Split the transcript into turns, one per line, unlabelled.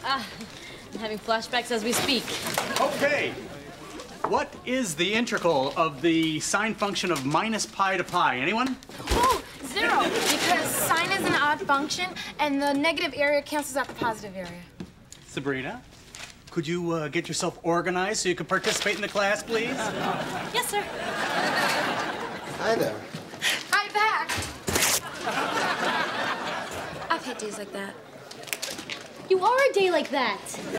I'm having flashbacks as we speak.
Okay. What is the integral of the sine function of minus pi to pi? Anyone?
Oh, 0, because sine is an odd function, and the negative area cancels out the positive area.
Sabrina, could you get yourself organized so you can participate in the class, please?
Yes, sir.
Hi there.
Hi back.
I've had days like that.
You are a day like that.